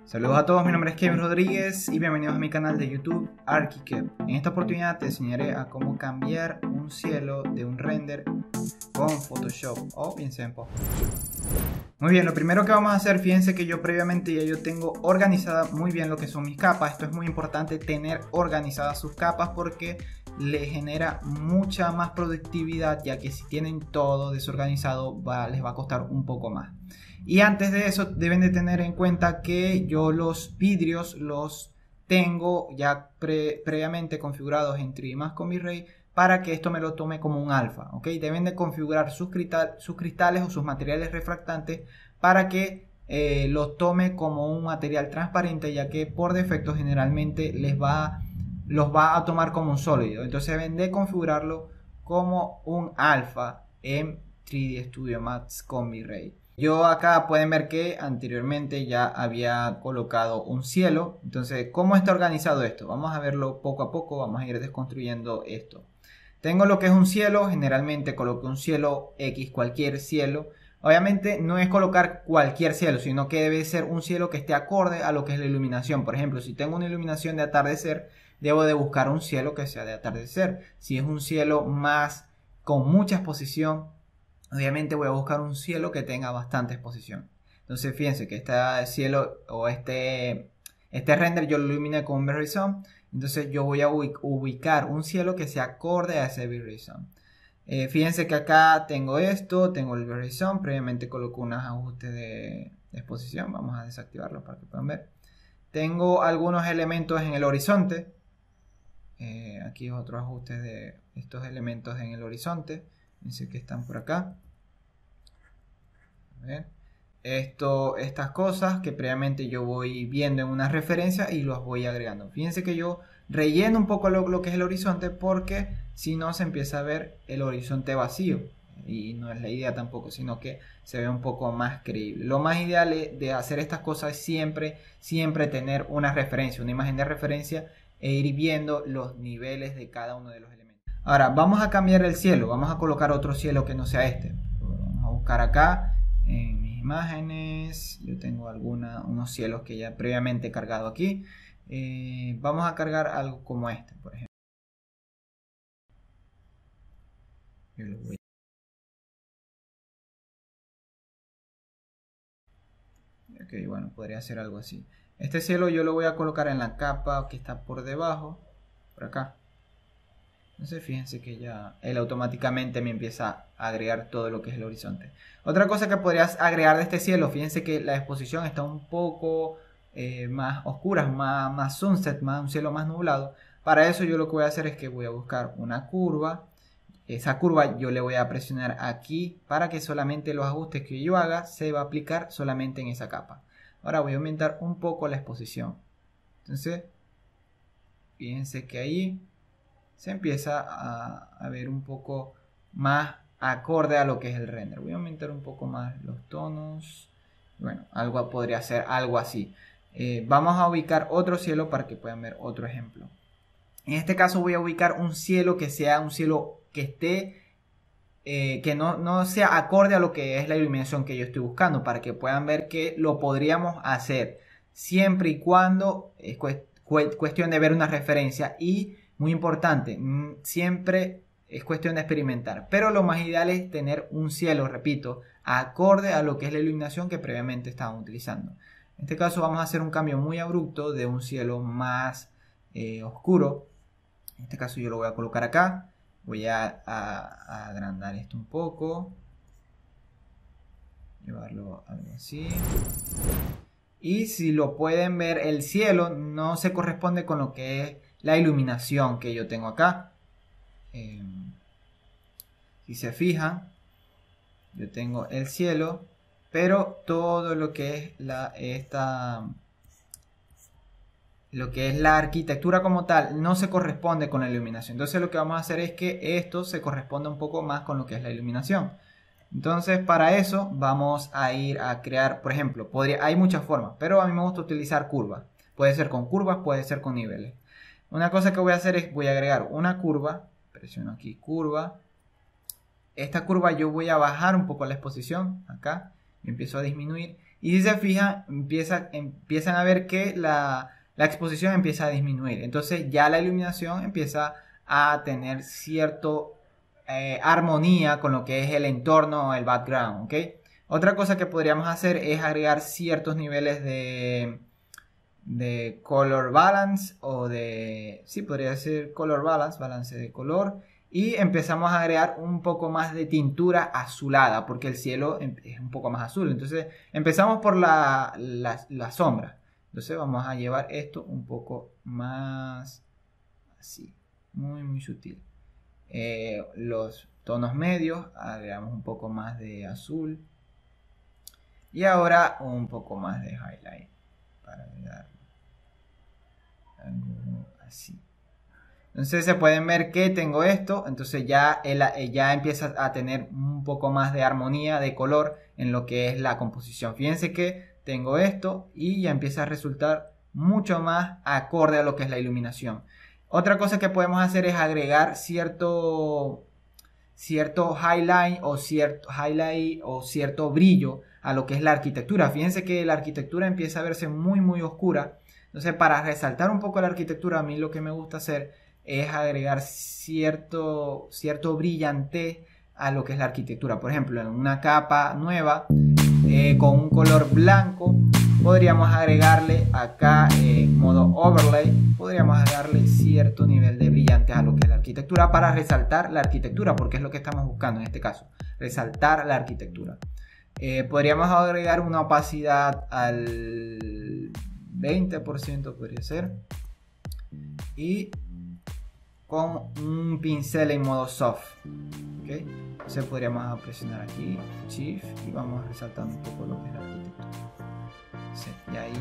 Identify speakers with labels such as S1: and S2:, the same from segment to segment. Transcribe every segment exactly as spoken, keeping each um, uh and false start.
S1: Saludos a todos, mi nombre es Kevin Rodríguez y bienvenidos a mi canal de YouTube ArchiKev. En esta oportunidad te enseñaré a cómo cambiar un cielo de un render con Photoshop o bien sea en Post. Muy bien, lo primero que vamos a hacer, fíjense que yo previamente ya yo tengo organizada muy bien lo que son mis capas. Esto es muy importante, tener organizadas sus capas porque le genera mucha más productividad, ya que si tienen todo desorganizado va, les va a costar un poco más. Y antes de eso deben de tener en cuenta que yo los vidrios los tengo ya pre, previamente configurados en tres D Max con V-Ray para que esto me lo tome como un alfa, ¿ok? Deben de configurar sus, cristal, sus cristales o sus materiales refractantes para que eh, los tome como un material transparente, ya que por defecto generalmente les va, los va a tomar como un sólido. Entonces deben de configurarlo como un alfa en tres D Studio Max con V-Ray. Yo acá pueden ver que anteriormente ya había colocado un cielo. Entonces, ¿cómo está organizado esto? Vamos a verlo poco a poco, vamos a ir desconstruyendo esto. Tengo lo que es un cielo, generalmente coloco un cielo X, cualquier cielo. Obviamente no es colocar cualquier cielo, sino que debe ser un cielo que esté acorde a lo que es la iluminación. Por ejemplo, si tengo una iluminación de atardecer, debo de buscar un cielo que sea de atardecer. Si es un cielo más con mucha exposición, obviamente voy a buscar un cielo que tenga bastante exposición. Entonces fíjense que este cielo o este, este render yo lo iluminé con un V-Ray Zone. Entonces yo voy a ubicar un cielo que se acorde a ese V-Ray Zone. Eh, fíjense que acá tengo esto, tengo el V-Ray Zone. Previamente coloco unos ajustes de, de exposición. Vamos a desactivarlo para que puedan ver. Tengo algunos elementos en el horizonte. Eh, aquí otros ajustes de estos elementos en el horizonte. Fíjense que están por acá. A ver. Esto, estas cosas que previamente yo voy viendo en una referencia y los voy agregando. Fíjense que yo relleno un poco lo, lo que es el horizonte, porque si no se empieza a ver el horizonte vacío y no es la idea tampoco, sino que se ve un poco más creíble. Lo más ideal de hacer estas cosas es siempre, siempre tener una referencia, una imagen de referencia e ir viendo los niveles de cada uno de los elementos. Ahora vamos a cambiar el cielo, vamos a colocar otro cielo que no sea este. Vamos a buscar acá en mis imágenes, yo tengo alguna, unos cielos que ya previamente he cargado aquí. Eh, vamos a cargar algo como este, por ejemplo. Yo lo voy a... Ok, bueno, podría ser algo así. Este cielo yo lo voy a colocar en la capa que está por debajo, por acá. Entonces fíjense que ya él automáticamente me empieza a agregar todo lo que es el horizonte. Otra cosa que podrías agregar de este cielo, fíjense que la exposición está un poco eh, más oscura, más, más sunset, más, un cielo más nublado. Para eso yo lo que voy a hacer es que voy a buscar una curva. Esa curva yo le voy a presionar aquí para que solamente los ajustes que yo haga se va a aplicar solamente en esa capa. Ahora voy a aumentar un poco la exposición. Entonces fíjense que ahí se empieza a, a ver un poco más acorde a lo que es el render. Voy a aumentar un poco más los tonos. Bueno, algo podría ser algo así. Eh, vamos a ubicar otro cielo para que puedan ver otro ejemplo. En este caso voy a ubicar un cielo que sea un cielo que esté, eh, que no, no sea acorde a lo que es la iluminación que yo estoy buscando, para que puedan ver que lo podríamos hacer siempre y cuando es cuestión de ver una referencia. Y muy importante, siempre es cuestión de experimentar, pero lo más ideal es tener un cielo, repito, acorde a lo que es la iluminación que previamente estaban utilizando. En este caso vamos a hacer un cambio muy abrupto de un cielo más eh, oscuro. En este caso yo lo voy a colocar acá, voy a, a, a agrandar esto un poco, llevarlo algo así. Y si lo pueden ver, el cielo no se corresponde con lo que es la iluminación que yo tengo acá. Eh, si se fijan, yo tengo el cielo, pero todo lo que es la esta lo que es la arquitectura como tal no se corresponde con la iluminación. Entonces lo que vamos a hacer es que esto se corresponda un poco más con lo que es la iluminación. Entonces para eso vamos a ir a crear, por ejemplo, podría, hay muchas formas, pero a mí me gusta utilizar curvas. Puede ser con curvas, puede ser con niveles. Una cosa que voy a hacer es, voy a agregar una curva, presiono aquí curva. Esta curva yo voy a bajar un poco la exposición, acá, y empiezo a disminuir. Y si se fijan, empieza, empiezan a ver que la, la exposición empieza a disminuir. Entonces ya la iluminación empieza a tener cierto eh, armonía con lo que es el entorno o el background, ¿ok? Otra cosa que podríamos hacer es agregar ciertos niveles de, de color balance o de, sí, podría ser color balance, balance de color. Y empezamos a agregar un poco más de tintura azulada, porque el cielo es un poco más azul. Entonces empezamos por la, la, la sombra. Entonces vamos a llevar esto un poco más así, muy muy sutil. Eh, los tonos medios, agregamos un poco más de azul. Y ahora un poco más de highlight para agregar algo así. Entonces se pueden ver que tengo esto, entonces ya, él, ya empieza a tener un poco más de armonía, de color en lo que es la composición. Fíjense que tengo esto y ya empieza a resultar mucho más acorde a lo que es la iluminación. Otra cosa que podemos hacer es agregar cierto, cierto highlight o cierto, highlight o cierto brillo a lo que es la arquitectura. Fíjense que la arquitectura empieza a verse muy muy oscura. Entonces para resaltar un poco la arquitectura, a mí lo que me gusta hacer es agregar cierto, cierto brillante a lo que es la arquitectura. Por ejemplo, en una capa nueva eh, con un color blanco, podríamos agregarle acá eh, en modo overlay, podríamos agregarle cierto nivel de brillante a lo que es la arquitectura para resaltar la arquitectura, porque es lo que estamos buscando en este caso, resaltar la arquitectura. Eh, podríamos agregar una opacidad al veinte por ciento, podría ser, y con un pincel en modo soft, ¿okay? Entonces podríamos presionar aquí Shift y vamos resaltando un poco lo que es la arquitectura. Sí, y ahí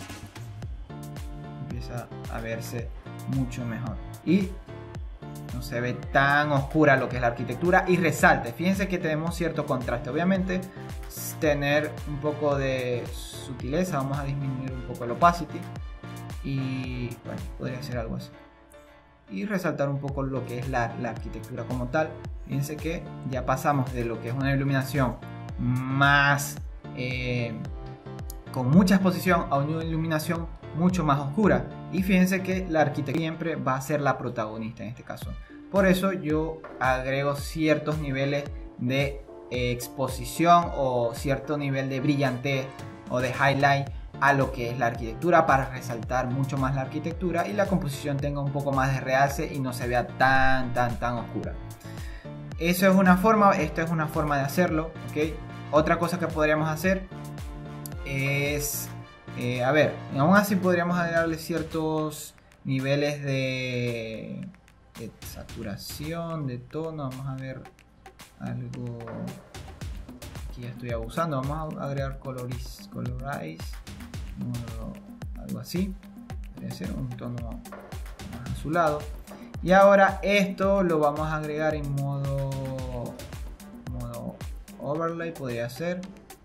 S1: empieza a verse mucho mejor y no se ve tan oscura lo que es la arquitectura y resalte. Fíjense que tenemos cierto contraste. Obviamente tener un poco de sutileza, vamos a disminuir un poco el opacity y bueno, podría ser algo así. Y resaltar un poco lo que es la, la arquitectura como tal. Fíjense que ya pasamos de lo que es una iluminación más eh, con mucha exposición a una iluminación mucho más oscura. Y fíjense que la arquitectura siempre va a ser la protagonista en este caso. Por eso yo agrego ciertos niveles de eh, exposición o cierto nivel de brillantez o de highlight a lo que es la arquitectura para resaltar mucho más la arquitectura y la composición tenga un poco más de realce y no se vea tan tan tan oscura. Eso es una forma, esto es una forma de hacerlo, ¿ok? Otra cosa que podríamos hacer es, eh, a ver, aún así podríamos agregarle ciertos niveles de, de saturación, de tono. Vamos a ver algo que ya estoy abusando, vamos a agregar colorize, colorize. Algo así, debe ser un tono más azulado. Y ahora esto lo vamos a agregar en modo, modo overlay, podría ser.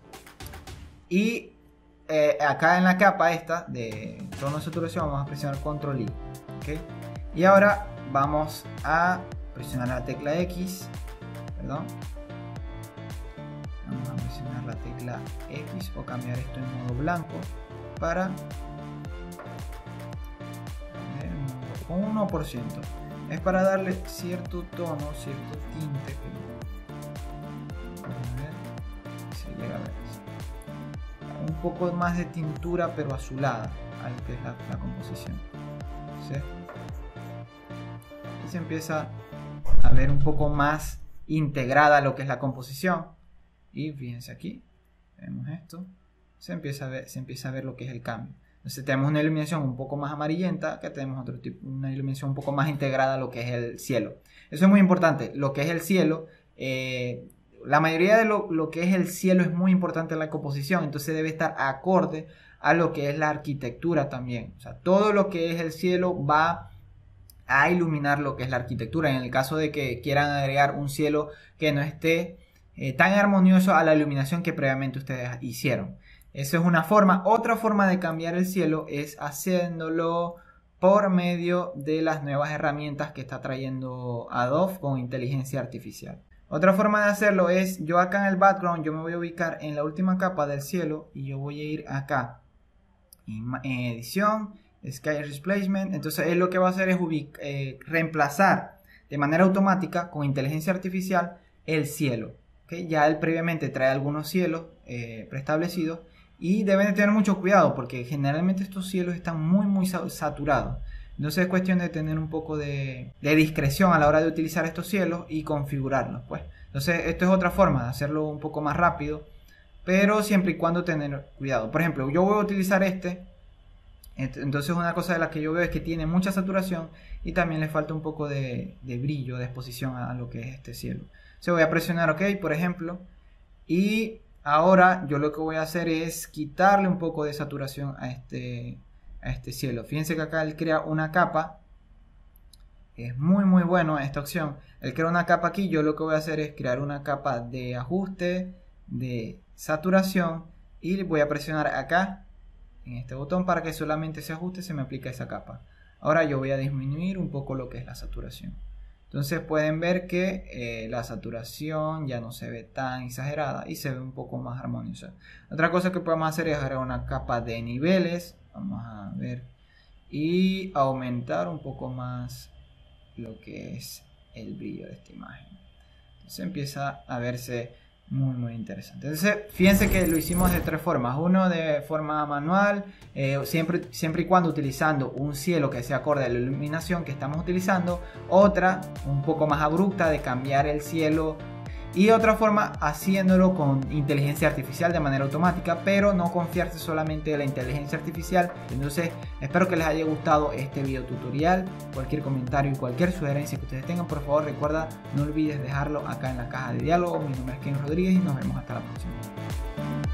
S1: Y eh, acá en la capa esta de tono de saturación vamos a presionar control I, ¿okay? Y ahora vamos a presionar la tecla X, perdón. Vamos a presionar la tecla X o cambiar esto en modo blanco para con uno por ciento. Es para darle cierto tono, cierto tinte que, a ver, si llega a ver, un poco más de tintura pero azulada a lo que es la, la composición, ¿sí? Y se empieza a ver un poco más integrada lo que es la composición. Y fíjense aquí, vemos esto, se empieza a ver, se empieza a ver lo que es el cambio. Entonces tenemos una iluminación un poco más amarillenta, que tenemos otro tipo, una iluminación un poco más integrada a lo que es el cielo. Eso es muy importante, lo que es el cielo, eh, la mayoría de lo, lo que es el cielo es muy importante en la composición, entonces debe estar acorde a lo que es la arquitectura también. O sea, todo lo que es el cielo va a iluminar lo que es la arquitectura. En el caso de que quieran agregar un cielo que no esté eh, tan armonioso a la iluminación que previamente ustedes hicieron. Eso es una forma. Otra forma de cambiar el cielo es haciéndolo por medio de las nuevas herramientas que está trayendo Adobe con inteligencia artificial. Otra forma de hacerlo es, yo acá en el background, yo me voy a ubicar en la última capa del cielo y yo voy a ir acá, en edición, Sky Replacement. Entonces él lo que va a hacer es eh, reemplazar de manera automática con inteligencia artificial el cielo. ¿Okay? Ya él previamente trae algunos cielos eh, preestablecidos y deben de tener mucho cuidado porque generalmente estos cielos están muy muy saturados. Entonces es cuestión de tener un poco de, de discreción a la hora de utilizar estos cielos y configurarlos, pues. Entonces esto es otra forma de hacerlo un poco más rápido, pero siempre y cuando tener cuidado. Por ejemplo, yo voy a utilizar este. Entonces una cosa de la que yo veo es que tiene mucha saturación y también le falta un poco de, de brillo, de exposición a, a lo que es este cielo. Entonces voy a presionar OK, por ejemplo, y ahora yo lo que voy a hacer es quitarle un poco de saturación a este, a este cielo. Fíjense que acá él crea una capa. Es muy muy bueno esta opción. Él crea una capa aquí. Yo lo que voy a hacer es crear una capa de ajuste, de saturación, y voy a presionar acá en este botón para que solamente se ajuste, se me aplica esa capa. Ahora yo voy a disminuir un poco lo que es la saturación. Entonces pueden ver que eh, la saturación ya no se ve tan exagerada y se ve un poco más armoniosa. Otra cosa que podemos hacer es agregar una capa de niveles. Vamos a ver. Y aumentar un poco más lo que es el brillo de esta imagen. Entonces empieza a verse muy muy interesante. Entonces fíjense que lo hicimos de tres formas. Uno de forma manual, eh, siempre, siempre y cuando utilizando un cielo que se acorde a la iluminación que estamos utilizando. Otra un poco más abrupta de cambiar el cielo. Y otra forma haciéndolo con inteligencia artificial de manera automática, pero no confiarse solamente en la inteligencia artificial. Entonces espero que les haya gustado este video tutorial. Cualquier comentario y cualquier sugerencia que ustedes tengan, por favor recuerda, no olvides dejarlo acá en la caja de diálogo. Mi nombre es Ken Rodríguez y nos vemos hasta la próxima.